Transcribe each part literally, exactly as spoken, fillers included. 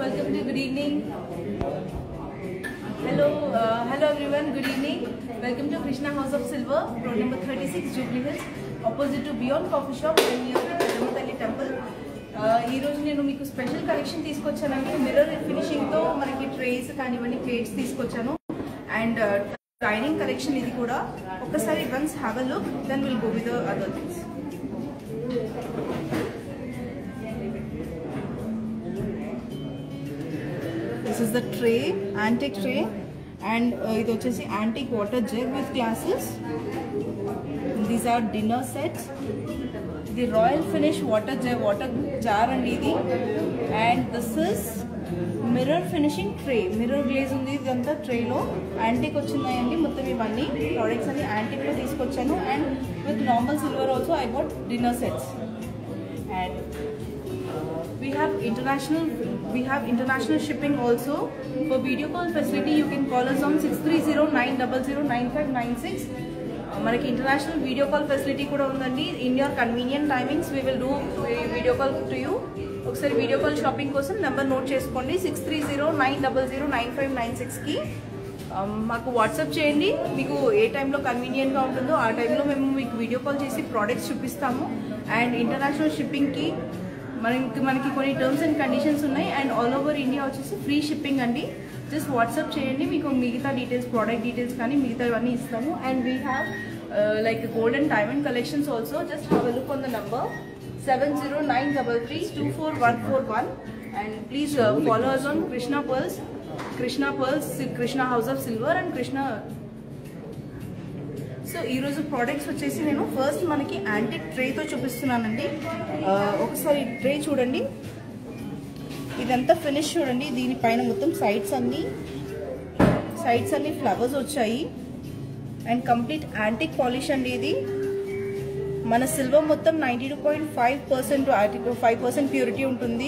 welcome to good evening. Hello, uh, hello everyone. Good evening. Welcome to Krishna House of Silver, road number thirty-six, Jubilee Hills, opposite to Beyond Coffee Shop and near to Perumalthalli Temple. ఈ రోజు నేను మీకు special collection తీసుకొచ్చానండి. Mirror finishing తో మనకి trace కానివ్వండి, plates తీసుకొచ్చాను. And dining collection ఇది కూడా. ఒకసారి once have a look, then will go with the other things. This is the tray, antique tray, and uh, it is antique water jug with glasses. These are dinner sets. The royal finish water jug, water jar and idi. And this is mirror finishing tray. Mirror glaze undi idantha tray lo antique ochindayandi. Mottam ivanni products ani antique lo teeskochanu, and with normal silver also I got dinner sets. And we have international we have international shipping also. For video call facility you can call us on six three zero nine zero zero nine five nine six. మనకి international video call facility కూడా ఉందండి. In your convenient timings we will do video call to you. ఒకసారి video call shopping కోసం number note చేసుకోండి, six three zero nine double zero nine five nine సిక్స్కి మాకు WhatsApp చేయండి. మీకు ఏ టైంలో కన్వీనియంట్గా ఉంటుందో ఆ టైంలో మేము మీకు వీడియో కాల్ చేసి ప్రోడక్ట్స్ చూపిస్తాము. అండ్ ఇంటర్నేషనల్ షిప్పింగ్కి మనకి మనకి కొన్ని టర్మ్స్ అండ్ కండిషన్స్ ఉన్నాయి. అండ్ ఆల్ ఓవర్ ఇండియా వచ్చేసి ఫ్రీ షిప్పింగ్ అండి. జస్ట్ వాట్సాప్ చేయండి, మీకు మిగతా డీటెయిల్స్, ప్రోడక్ట్ డీటెయిల్స్ కానీ మిగతా ఇవన్నీ ఇస్తాము. And we have like gold and diamond collections also. Just have a look on the number seven zero nine double three two four one four one. And please follow us on Krishna pearls, Krishna pearls, Krishna house of silver and Krishna. So ఈరోజు ప్రోడక్ట్స్ వచ్చేసి నేను first మనకి antique ట్రేతో చూపిస్తున్నానండి. ఒకసారి tray చూడండి, ఇదంతా finish చూడండి. దీనిపైన మొత్తం సైడ్స్ అన్ని సైడ్స్ అన్ని ఫ్లవర్స్ వచ్చాయి. అండ్ కంప్లీట్ యాంటిక్ పాలిష్ అండి ఇది. మన సిల్వర్ మొత్తం ninety two point five percent five percent purity ఉంటుంది.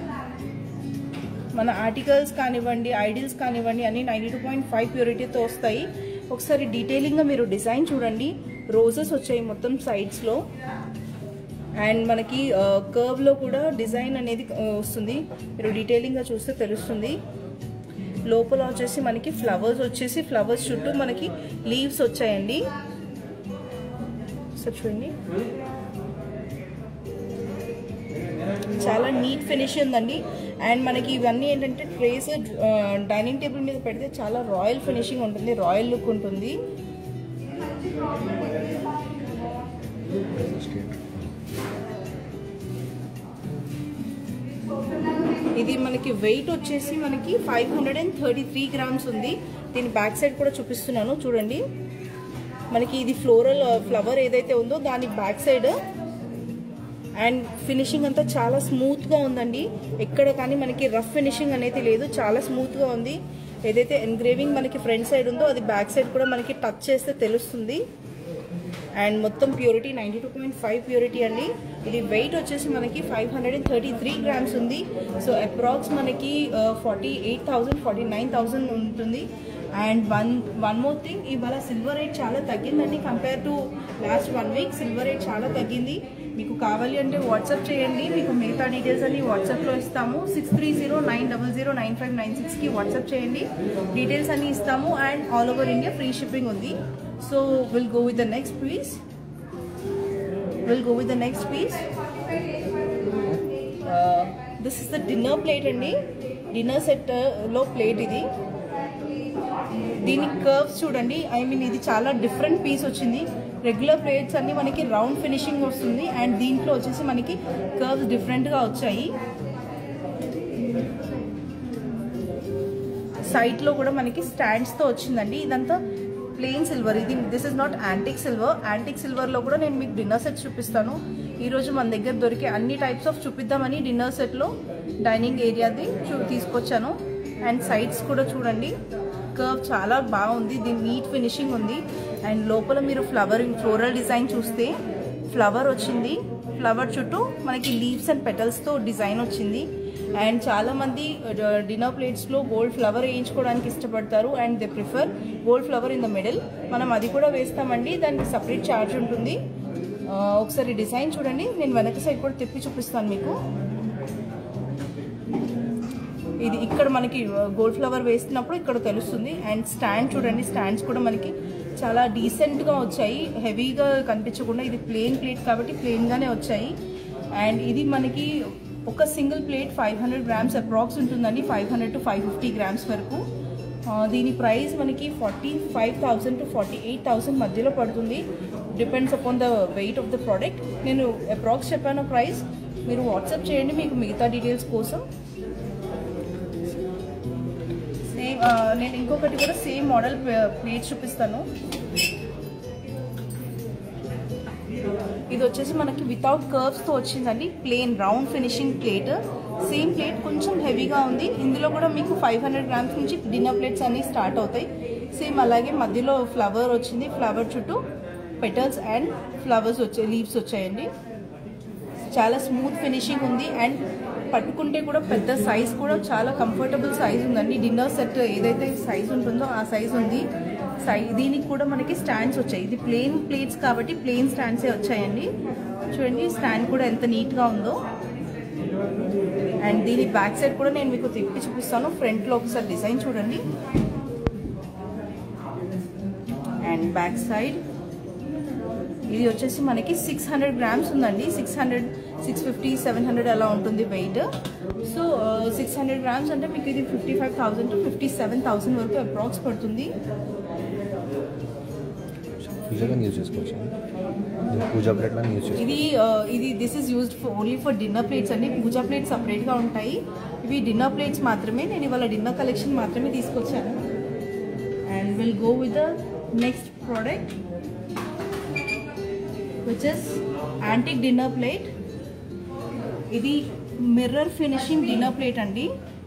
మన ఆర్టికల్స్ కానివ్వండి, ఐడిల్స్ కానివ్వండి, అన్ని నైంటీ టూ పాయింట్ ఫైవ్ ప్యూరిటీతో వస్తాయి. ఒకసారి డీటెయిలింగ్గా మీరు డిజైన్ చూడండి. రోజెస్ వచ్చాయి మొత్తం సైడ్స్లో. అండ్ మనకి కర్వ్లో కూడా డిజైన్ అనేది వస్తుంది. మీరు డీటెయిలింగ్గా చూస్తే తెలుస్తుంది. లోపల వచ్చేసి మనకి ఫ్లవర్స్ వచ్చేసి ఫ్లవర్స్ చుట్టూ మనకి లీవ్స్ వచ్చాయండి. సో చూడండి, చాలా నీట్ ఫినిష్ ఉందండి. అండ్ మనకి ఇవన్నీ ఏంటంటే ట్రేస్ డైనింగ్ టేబుల్ మీద పెడితే చాలా రాయల్ ఫినిషింగ్ ఉంటుంది, రాయల్ లుక్ ఉంటుంది. ఇది మనకి వెయిట్ వచ్చేసి మనకి five hundred and thirty three grams ఉంది. దీని బ్యాక్ సైడ్ కూడా చూపిస్తున్నాను చూడండి. మనకి ఇది ఫ్లోరల్ ఫ్లవర్ ఏదైతే ఉందో దాని బ్యాక్ సైడ్. అండ్ ఫినిషింగ్ అంతా చాలా స్మూత్గా ఉందండి. ఎక్కడ కానీ మనకి రఫ్ ఫినిషింగ్ అనేది లేదు, చాలా స్మూత్గా ఉంది. ఏదైతే ఎన్గ్రేవింగ్ మనకి ఫ్రంట్ సైడ్ ఉందో అది బ్యాక్ సైడ్ కూడా మనకి టచ్ చేస్తే తెలుస్తుంది. అండ్ మొత్తం purity ninety two point five purity అండి. ఇది వెయిట్ వచ్చేసి మనకి five hundred and thirty three grams ఉంది. సో అప్రాక్స్ మనకి forty eight thousand forty nine thousand ఉంటుంది. And one one more thing, ఇవాళ సిల్వర్ రేట్ చాలా తగ్గిందండి. Compare to last one week silver rate చాలా తగ్గింది. మీకు కావాలి అంటే వాట్సాప్ చేయండి, మీకు మిగతా డీటెయిల్స్ అన్ని వాట్సాప్లో ఇస్తాము. Six three zero nine double zero nine five nine సిక్స్కి వాట్సాప్ చేయండి, డీటెయిల్స్ అన్ని ఇస్తాము. And all over India free shipping ఉంది. So will go with the next piece will go with the next piece this is the dinner plate అండి. Dinner సెట్లో plate ఇది. దీని curves చూడండి. ఐ మీన్ ఇది చాలా డిఫరెంట్ పీస్ వచ్చింది. Regular plates అన్ని మనకి రౌండ్ ఫినిషింగ్ వస్తుంది. అండ్ దీంట్లో వచ్చేసి మనకి కర్వ్స్ డిఫరెంట్గా వచ్చాయి. సైడ్లో కూడా మనకి స్టాండ్స్తో వచ్చిందండి. ఇదంతా ప్లెయిన్ సిల్వర్. ఇది this is not antique silver. Antique సిల్వర్లో కూడా నేను మీకు డిన్నర్ సెట్ చూపిస్తాను. ఈరోజు మన దగ్గర దొరికే అన్ని టైప్స్ ఆఫ్ చూపిద్దామని డిన్నర్ సెట్లో డైనింగ్ ఏరియాది తీసుకొచ్చాను. అండ్ సైడ్స్ కూడా చూడండి, కర్వ్ చాలా బాగుంది. దీని నీట్ ఫినిషింగ్ ఉంది. అండ్ లోపల మీరు ఫ్లవరింగ్ ఫ్లోరల్ డిజైన్ చూస్తే ఫ్లవర్ వచ్చింది. ఫ్లవర్ చుట్టూ మనకి లీవ్స్ అండ్ పెటల్స్తో డిజైన్ వచ్చింది. అండ్ చాలామంది డిన్నర్ ప్లేట్స్లో గోల్డ్ ఫ్లవర్ వేయించుకోవడానికి ఇష్టపడతారు. And they prefer gold flower in the middle. మనం అది కూడా వేస్తామండి, దానికి సపరేట్ ఛార్జ్ ఉంటుంది. ఒకసారి డిజైన్ చూడండి, నేను వెనక సైడ్ కూడా తిప్పి చూపిస్తాను మీకు. ఇది ఇక్కడ మనకి గోల్డ్ ఫ్లవర్ వేస్తున్నప్పుడు ఇక్కడ తెలుస్తుంది. అండ్ స్టాండ్ చూడండి, స్టాండ్స్ కూడా మనకి చాలా డీసెంట్గా వచ్చాయి, హెవీగా కనిపించకుండా. ఇది ప్లెయిన్ ప్లేట్ కాబట్టి ప్లెయిన్గానే వచ్చాయి. అండ్ ఇది మనకి ఒక single plate five hundred grams approx ఉంటుందండి, five hundred to five fifty grams వరకు. దీని ప్రైస్ మనకి forty five thousand to forty eight thousand మధ్యలో పడుతుంది, depends upon the weight of the product. నేను అప్రాక్స్ చెప్పాను ప్రైస్, మీరు వాట్సాప్ చేయండి మీకు మిగతా డీటెయిల్స్ కోసం. సేమ్ నేను ఇంకొకటి కూడా సేమ్ మోడల్ ప్లేట్ చూపిస్తాను. ఇది వచ్చేసి మనకి వితౌట్ కర్వ్స్తో వచ్చిందండి, plain round finishing plate. Same plate కొంచెం హెవీగా ఉంది. ఇందులో కూడా మీకు ఫైవ్ హండ్రెడ్ గ్రామ్స్ నుంచి డిన్నర్ ప్లేట్స్ అన్నీ స్టార్ట్ అవుతాయి. సేమ్ అలాగే మధ్యలో ఫ్లవర్ వచ్చింది, ఫ్లవర్ చుట్టూ పెటల్స్ అండ్ ఫ్లవర్స్ వచ్చాయి, లీవ్స్ వచ్చాయండి. చాలా స్మూత్ ఫినిషింగ్ ఉంది. అండ్ పట్టుకుంటే కూడా పెద్ద సైజ్ కూడా చాలా కంఫర్టబుల్ సైజ్ ఉందండి. డిన్నర్ సెట్ ఏదైతే సైజ్ ఉంటుందో ఆ సైజ్ ఉంది. సై దీనికి కూడా మనకి స్టాండ్స్ వచ్చాయి. ఇది ప్లెయిన్ ప్లేట్స్ కాబట్టి ప్లెయిన్ స్టాండ్సే వచ్చాయండి. చూడండి స్టాండ్ కూడా ఎంత నీట్గా ఉందో. అండ్ దీని బ్యాక్ సైడ్ కూడా నేను మీకు తిప్పి చూపిస్తాను. ఫ్రంట్లో ఒకసారి డిజైన్ చూడండి. అండ్ బ్యాక్ సైడ్ ఇది వచ్చేసి మనకి సిక్స్ హండ్రెడ్ గ్రామ్స్ ఉందండి. Six hundred six fifty seven hundred అలా ఉంటుంది weight. So six hundred grams అంటే మీకు ఇది fifty five thousand to fifty seven thousand వరకు అప్రాక్స్ పడుతుంది. ఇది ఇది this is used for only for dinner plates అండి. పూజా ప్లేట్స్ సపరేట్గా ఉంటాయి. ఇవి డిన్నర్ ప్లేట్స్ మాత్రమే. నేను ఇవాళ డిన్నర్ కలెక్షన్ మాత్రమే తీసుకొచ్చాను. And will go with the next product which is antique dinner plate. ఇది మిర్రర్ ఫినిషింగ్ డిన్నర్ ప్లేట్ అండి.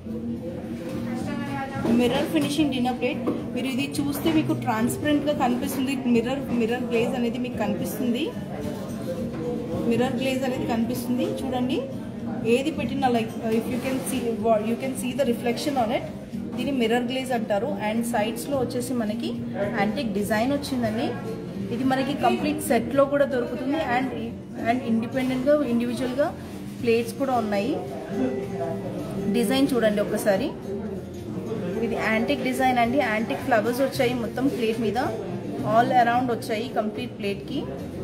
Mirror finishing dinner plate. మీరు ఇది చూస్తే మీకు ట్రాన్స్పరెంట్గా కనిపిస్తుంది. మిర్రర్ మిర్రర్ గ్లేజ్ అనేది మీకు కనిపిస్తుంది. మిర్రర్ గ్లేజ్ అనేది కనిపిస్తుంది చూడండి. ఏది పెట్టినా like if you can see you can see the reflection on it. దీన్ని మిర్రర్ గ్లేజ్ అంటారు. అండ్ సైడ్స్లో వచ్చేసి మనకి యాంటిక్ డిజైన్ వచ్చిందండి. ఇది మనకి కంప్లీట్ సెట్లో కూడా దొరుకుతుంది. అండ్ అండ్ ఇండిపెండెంట్గా ఇండివిజువల్గా ప్లేట్స్ కూడా ఉన్నాయి. డిజైన్ చూడండి ఒకసారి. ఇది యాంటిక్ డిజైన్ అండి. యాంటిక్ ఫ్లవర్స్ వచ్చాయి మొత్తం ప్లేట్ మీద, ఆల్ అరౌండ్ వచ్చాయి కంప్లీట్ ప్లేట్కి.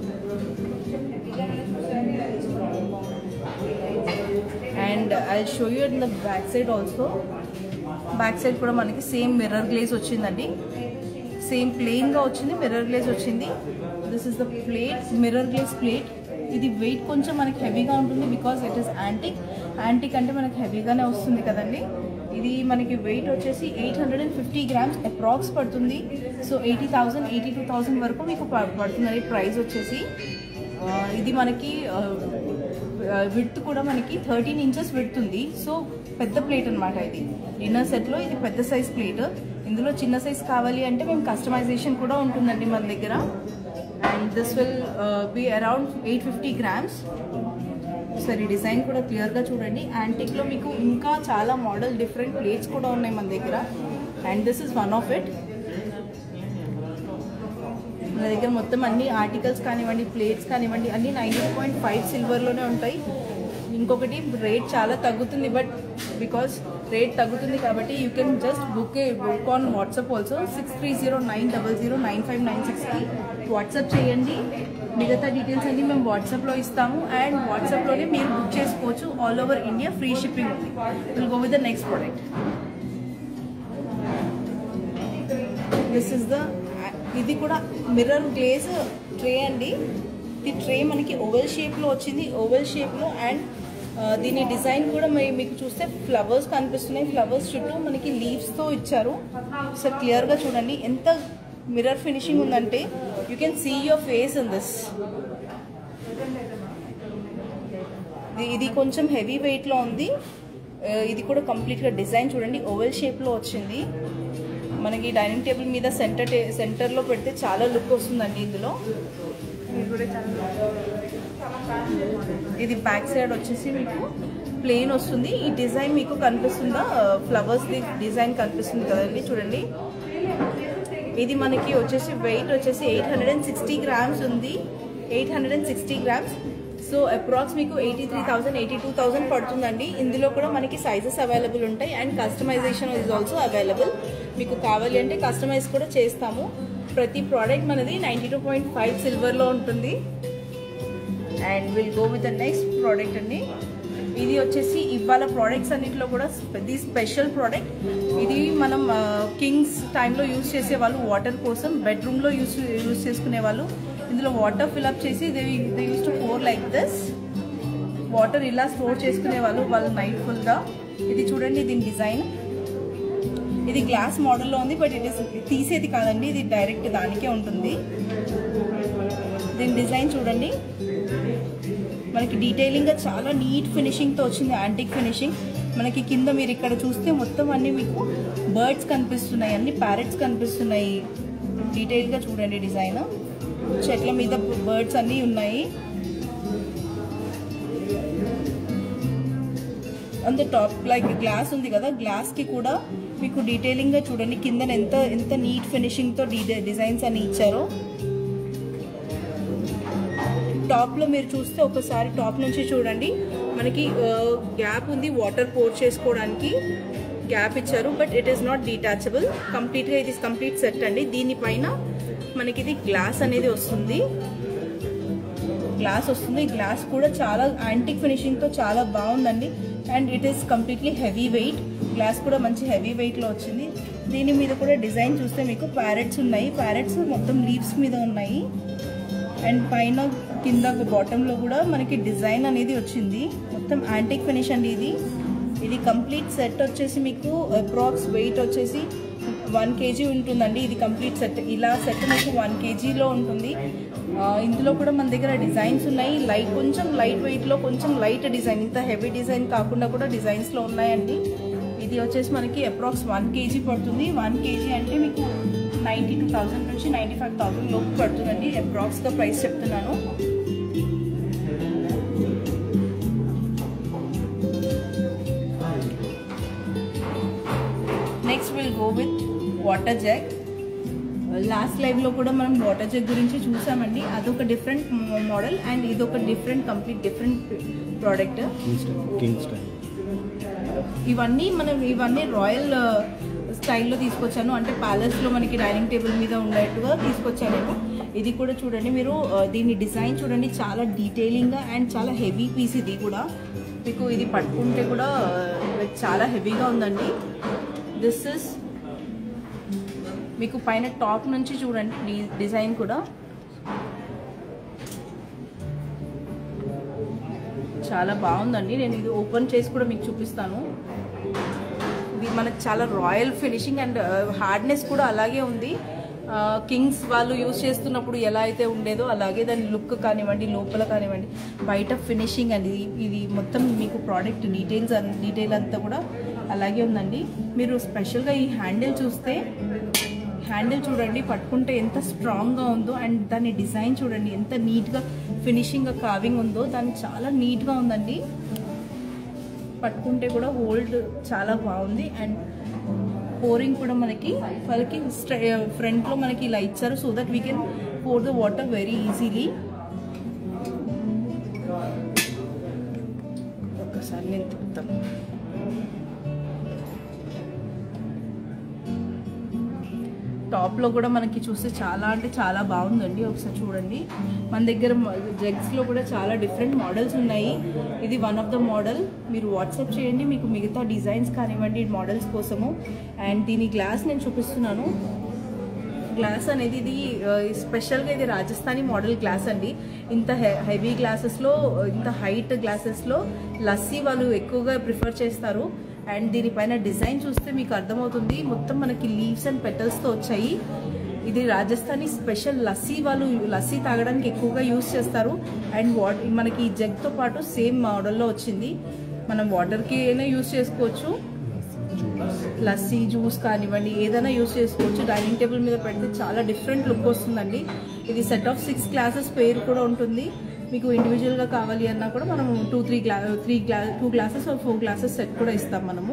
And I show you in the back side also. Back side కూడా మనకి సేమ్ మిర్రర్ గ్లేజ్ వచ్చిందండి. సేమ్ ప్లెయిన్గా వచ్చింది, మిర్రర్ గ్లేజ్ వచ్చింది. This is the plate, mirror glaze plate. ఇది వెయిట్ కొంచెం మనకి హెవీగా ఉంటుంది because it is antique. Antique అంటే మనకి హెవీగానే వస్తుంది కదండి. ఇది మనకి వెయిట్ వచ్చేసి eight hundred and fifty grams approx పడుతుంది. So eighty thousand eighty two thousand వరకు మీకు పడుతుందండి ప్రైస్ వచ్చేసి. ఇది మనకి విడ్త్ కూడా మనకి థర్టీన్ ఇంచెస్ విడ్త్ ఉంది. సో పెద్ద ప్లేట్ అనమాట ఇది. డిన్నర్ సెట్లో ఇది పెద్ద సైజ్ ప్లేట్. ఇందులో చిన్న సైజ్ కావాలి అంటే మేము కస్టమైజేషన్ కూడా ఉంటుందండి మన దగ్గర. And this will be around eight fifty grams. సరే డిజైన్ కూడా క్లియర్గా చూడండి. యాంటిక్లో మీకు ఇంకా చాలా మోడల్ డిఫరెంట్ ప్లేట్స్ కూడా ఉన్నాయి మన దగ్గర. And this is one of it. మన దగ్గర మొత్తం అన్ని ఆర్టికల్స్ కానివ్వండి, ప్లేట్స్ కానివ్వండి, అన్ని నైన్టీన్ పాయింట్ ఫైవ్ సిల్వర్లోనే ఉంటాయి. ఇంకొకటి రేట్ చాలా తగ్గుతుంది, బట్ బికాస్ రేట్ తగ్గుతుంది కాబట్టి you can just book a book on WhatsApp also. Six three zero nine double zero nine five nine సిక్స్కి వాట్సాప్ చేయండి. మిగతా డీటెయిల్స్ అన్ని మేము వాట్సాప్లో ఇస్తాము. అండ్ వాట్సాప్లోనే మీరు బుక్ చేసుకోవచ్చు. All over India free shipping ఉంది. Will go with the next product. This is the ఇది కూడా మిర్రర్ గ్లేజ్ ట్రే అండి. ఈ ట్రే మనకి ఓవెల్ షేప్లో వచ్చింది, ఓవెల్ షేప్లో. అండ్ దీని డిజైన్ కూడా మీకు చూస్తే ఫ్లవర్స్ కనిపిస్తున్నాయి. ఫ్లవర్స్ చుట్టూ మనకి లీవ్స్తో ఇచ్చారు. సో క్లియర్గా చూడండి ఎంత మిర్రర్ ఫినిషింగ్ ఉందంటే you can see your face in this. ఇది కొంచెం హెవీ వెయిట్లో ఉంది. ఇది కూడా కంప్లీట్గా డిజైన్ చూడండి ఓవెల్ షేప్లో వచ్చింది. మనకి డైనింగ్ టేబుల్ మీద సెంటర్ సెంటర్లో పెడితే చాలా లుక్ వస్తుందండి ఇందులో. ఇది బ్యాక్ సైడ్ వచ్చేసి మీకు ప్లెయిన్ వస్తుంది. ఈ డిజైన్ మీకు కనిపిస్తుందా, ఫ్లవర్స్ ది డిజైన్ కనిపిస్తుంది కదండి చూడండి. ఇది మనకి వచ్చేసి వెయిట్ వచ్చేసి eight hundred and sixty grams ఉంది. Eight hundred and sixty grams so approx మీకు eighty three thousand eighty two thousand పడుతుందండి. ఇందులో కూడా మనకి సైజెస్ అవైలబుల్ ఉంటాయి and customisation is also available. మీకు కావాలి అంటే కస్టమైజ్ కూడా చేస్తాము. ప్రతి ప్రోడక్ట్ మనది నైంటీ టూ పాయింట్ ఫైవ్ సిల్వర్లో ఉంటుంది. And will go with the next product అండి. ఇది వచ్చేసి ఇవాళ ప్రోడక్ట్స్ అన్నింటిలో కూడా ఇది స్పెషల్ ప్రోడక్ట్. ఇది మనం కింగ్స్ టైంలో యూజ్ చేసే వాళ్ళు వాటర్ కోసం బెడ్రూమ్లో యూజ్ యూజ్ చేసుకునే వాళ్ళు ఇందులో వాటర్ ఫిల్అప్ చేసి they they use to pour like this. Water ఇలా స్టోర్ చేసుకునే వాళ్ళు వాళ్ళు నైట్ ఫుల్గా. ఇది చూడండి దీని డిజైన్. ఇది గ్లాస్ మోడల్లో ఉంది బట్ ఇట్ ఇస్ తీసేది కాదండి, ఇది డైరెక్ట్ దానికే ఉంటుంది. దీని డిజైన్ చూడండి, మనకి డీటెయిలింగ్గా చాలా నీట్ ఫినిషింగ్తో వచ్చింది, యాంటిక్ ఫినిషింగ్. మనకి కింద మీరు ఇక్కడ చూస్తే మొత్తం అన్నీ మీకు బర్డ్స్ కనిపిస్తున్నాయి, అన్ని ప్యారెట్స్ కనిపిస్తున్నాయి. డీటెయిల్గా చూడండి డిజైన్. చెట్ల మీద బర్డ్స్ అన్నీ ఉన్నాయి. అంత టాప్ లైక్ గ్లాస్ ఉంది కదా, గ్లాస్కి కూడా మీకు డీటెయిలింగ్గా చూడండి కింద ఎంత ఎంత నీట్ ఫినిషింగ్తో డిజైన్స్ అన్ని ఇచ్చారో. టాప్లో మీరు చూస్తే ఒకసారి టాప్ నుంచి చూడండి, మనకి గ్యాప్ ఉంది వాటర్ పోర్ చేసుకోవడానికి, గ్యాప్ ఇచ్చారు. But it is not detachable, కంప్లీట్గా ఇది కంప్లీట్ సెట్ అండి. దీనిపైన మనకి ఇది గ్లాస్ అనేది వస్తుంది, గ్లాస్ వస్తుంది. గ్లాస్ కూడా చాలా యాంటిక్ ఫినిషింగ్తో చాలా బాగుందండి. And it is completely heavy weight. Glass కూడా మంచి హెవీ వెయిట్లో వచ్చింది. దీని మీద కూడా డిజైన్ చూస్తే మీకు ప్యారెట్స్ ఉన్నాయి, ప్యారెట్స్ మొత్తం లీవ్స్ మీద ఉన్నాయి. అండ్ పైన కింద బాటంలో కూడా మనకి డిజైన్ అనేది వచ్చింది. మొత్తం యాంటిక్ ఫినిష్ అండి ఇది. ఇది కంప్లీట్ సెట్ వచ్చేసి మీకు అప్రాక్స్ వెయిట్ వచ్చేసి వన్ కేజీ ఉంటుందండి. ఇది కంప్లీట్ సెట్, ఇలా సెట్ మీకు వన్ కేజీలో ఉంటుంది. ఇందులో కూడా మన దగ్గర డిజైన్స్ ఉన్నాయి. లైట్ కొంచెం లైట్ వెయిట్లో కొంచెం లైట్ డిజైన్, ఇంత హెవీ డిజైన్ కాకుండా కూడా డిజైన్స్లో ఉన్నాయండి. ఇది వచ్చేసి మనకి అప్రాక్స్ వన్ కేజీ పడుతుంది. వన్ కేజీ అంటే మీకు నైంటీ టూ థౌసండ్ నుంచి నైంటీ ఫైవ్ థౌసండ్ లోపు పడుతుందండి. అప్రాక్స్గా ప్రైస్ చెప్తున్నాను. Next will go with water jug. Last లైవ్లో కూడా మనం వాటర్ జగ్ గురించి చూసామండి. అదొక డిఫరెంట్ మోడల్ అండ్ ఇదొక డిఫరెంట్ కంప్లీట్ డిఫరెంట్ ప్రోడక్ట్. ఇవన్నీ మనం ఇవన్నీ రాయల్ స్టైల్లో తీసుకొచ్చాను, అంటే ప్యాలెస్లో మనకి డైనింగ్ టేబుల్ మీద ఉండేట్టుగా తీసుకొచ్చాను. ఇది కూడా చూడండి మీరు, దీని డిజైన్ చూడండి చాలా డీటెయిలింగ్గా అండ్ చాలా హెవీ పీస్. ఇది కూడా మీకు ఇది పట్టుకుంటే కూడా చాలా హెవీగా ఉందండి. దిస్ ఇస్ మీకు పైన టాప్ నుంచి చూడండి డిజైన్ కూడా చాలా బాగుందండి. నేను ఇది ఓపెన్ చేసి కూడా మీకు చూపిస్తాను. ఇది మనకు చాలా రాయల్ ఫినిషింగ్ అండ్ హార్డ్నెస్ కూడా అలాగే ఉంది. కింగ్స్ వాళ్ళు యూజ్ చేస్తున్నప్పుడు ఎలా అయితే ఉండేదో అలాగే దాని లుక్ కానివ్వండి, లోపల కానివ్వండి, బయట ఫినిషింగ్ అండి. ఇది మొత్తం మీకు ప్రోడక్ట్ డీటెయిల్స్ డీటెయిల్ అంతా కూడా అలాగే ఉందండి. మీరు స్పెషల్గా ఈ హ్యాండిల్ చూస్తే, హ్యాండిల్ చూడండి పట్టుకుంటే ఎంత స్ట్రాంగ్గా ఉందో. అండ్ దాని డిజైన్ చూడండి ఎంత నీట్గా ఫినిషింగ్గా కావింగ్ ఉందో. దాన్ని చాలా నీట్గా ఉందండి. పట్టుకుంటే కూడా హోల్డ్ చాలా బాగుంది. అండ్ పోరింగ్ కూడా మనకి వాళ్ళకి ఫ్రంట్లో మనకి ఇలా ఇచ్చారు, so that we can pour the water very easily. ఒక్కసారి నేను తిప్పుతాను. టాప్లో కూడా మనకి చూస్తే చాలా అంటే చాలా బాగుందండి. ఒకసారి చూడండి, మన దగ్గర జగ్స్లో కూడా చాలా డిఫరెంట్ మోడల్స్ ఉన్నాయి. ఇది వన్ ఆఫ్ ద మోడల్. మీరు వాట్సాప్ చేయండి, మీకు మిగతా డిజైన్స్ కానివ్వండి మోడల్స్ కోసము. అండ్ దీని గ్లాస్ నేను చూపిస్తున్నాను. గ్లాస్ అనేది ఇది స్పెషల్గా ఇది రాజస్థానీ మోడల్ గ్లాస్ అండి. ఇంత హెవీ గ్లాసెస్లో, ఇంత హైట్ గ్లాసెస్లో లస్సీ వాళ్ళు ఎక్కువగా ప్రిఫర్ చేస్తారు. అండ్ దీనిపైన డిజైన్ చూస్తే మీకు అర్థమవుతుంది, మొత్తం మనకి లీవ్స్ అండ్ పెటల్స్తో వచ్చాయి. ఇది రాజస్థానీ స్పెషల్ లస్సీ, వాళ్ళు లస్సీ తాగడానికి ఎక్కువగా యూస్ చేస్తారు. అండ్ వాట్ మనకి ఈ జగ్తో పాటు సేమ్ మోడల్లో వచ్చింది. మనం వాటర్కి అయినా యూస్ చేసుకోవచ్చు, లస్సీ జ్యూస్ కానివ్వండి ఏదైనా యూస్ చేసుకోవచ్చు. డైనింగ్ టేబుల్ మీద పెడితే చాలా డిఫరెంట్ లుక్ వస్తుందండి. ఇది set of six glasses pair కూడా ఉంటుంది. మీకు ఇండివిజువల్గా కావాలి అన్నా కూడా మనము టూ త్రీ గ్లా త్రీ గ్లా two glasses or four glasses set కూడా ఇస్తాం మనము.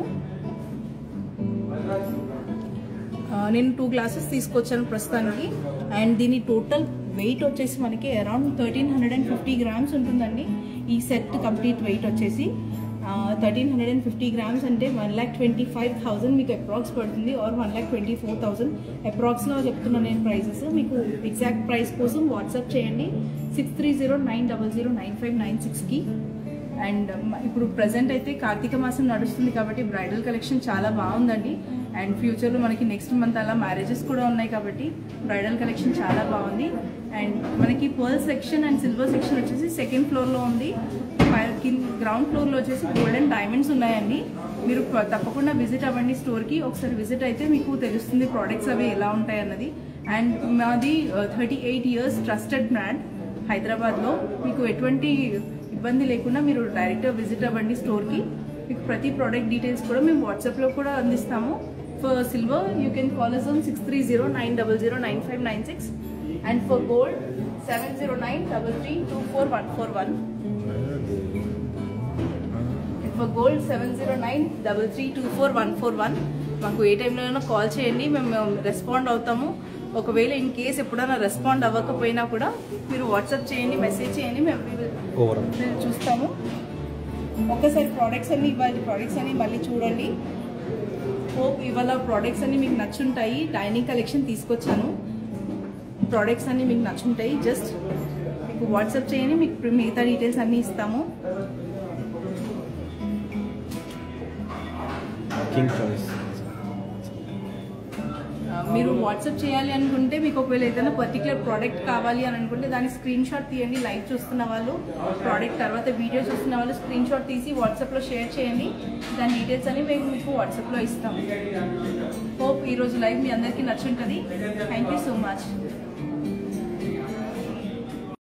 నేను టూ గ్లాసెస్ తీసుకొచ్చాను ప్రస్తుతానికి. అండ్ దీని టోటల్ వెయిట్ వచ్చేసి మనకి around thirteen hundred and fifty grams ఉంటుందండి. ఈ సెట్ కంప్లీట్ వెయిట్ వచ్చేసి thirteen hundred and fifty grams అంటే one lakh twenty five thousand మీకు అప్రాక్స్ పడుతుంది, or one lakh twenty four thousand అప్రాక్స్లో చెప్తున్నాను నేను ప్రైజెస్. మీకు ఎగ్జాక్ట్ ప్రైస్ కోసం వాట్సాప్ చేయండి six three zero nine double zero nine five nine సిక్స్కి. అండ్ ఇప్పుడు ప్రజెంట్ అయితే కార్తీక మాసం నడుస్తుంది కాబట్టి బ్రైడల్ కలెక్షన్ చాలా బాగుందండి. అండ్ ఫ్యూచర్లో మనకి నెక్స్ట్ మంత్ అలా మ్యారేజెస్ కూడా ఉన్నాయి కాబట్టి బ్రైడల్ కలెక్షన్ చాలా బాగుంది. అండ్ మనకి pearl section and silver section వచ్చేసి సెకండ్ ఫ్లోర్లో ఉంది. కింద గ్రౌండ్ ఫ్లోర్లో వచ్చేసి గోల్డ్ అండ్ డైమండ్స్ ఉన్నాయండి. మీరు తప్పకుండా విజిట్ అవ్వండి స్టోర్కి. ఒకసారి విజిట్ అయితే మీకు తెలుస్తుంది ప్రోడక్ట్స్ అవి ఎలా ఉంటాయి అన్నది. అండ్ మాది thirty eight years trusted brand హైదరాబాద్లో. మీకు ఎటువంటి ఇబ్బంది లేకుండా మీరు డైరెక్ట్గా విజిట్ అవ్వండి స్టోర్కి. మీకు ప్రతి ప్రోడక్ట్ డీటెయిల్స్ కూడా మేము వాట్సాప్లో కూడా అందిస్తాము. For silver you can call us on six three zero nine double zero nine five nine six and for gold seven zero nine double three two four one four one. For gold seven zero nine double three two four one four one. మాకు ఏ టైంలోనైనా call చేయండి, మేము respond అవుతాము. ఒకవేళ in case ఎప్పుడైనా respond అవ్వకపోయినా కూడా మీరు వాట్సాప్ చేయండి, మెసేజ్ చేయండి, మేము చూస్తాము. ఒకసారి ప్రోడక్ట్స్ అన్ని ఇవ్వాలి, ప్రోడక్ట్స్ అన్ని మళ్ళీ చూడండి. హోప్ ఇవాళ ప్రోడక్ట్స్ అన్ని మీకు నచ్చుంటాయి. డైనింగ్ కలెక్షన్ తీసుకొచ్చాను, ప్రోడక్ట్స్ అన్ని మీకు నచ్చుంటాయి. జస్ట్ మీకు వాట్సాప్ చేయండి, మీకు మిగతా డీటెయిల్స్ అన్నీ ఇస్తాము. మీరు వాట్సాప్ చేయాలి అనుకుంటే మీకు ఒకవేళ ఏదైనా పర్టికులర్ ప్రోడక్ట్ కావాలి అని అనుకుంటే దాని స్క్రీన్ షాట్ తీయండి. లైవ్ చూస్తున్న వాళ్ళు, ప్రోడక్ట్ తర్వాత వీడియో చూస్తున్న వాళ్ళు స్క్రీన్ షాట్ తీసి వాట్సాప్లో షేర్ చేయండి. దాని డీటెయిల్స్ అని మేము మీకు వాట్సాప్లో ఇస్తాము. హోప్ ఈరోజు లైవ్ మీ అందరికీ నచ్చుంటుంది. Thank you so much.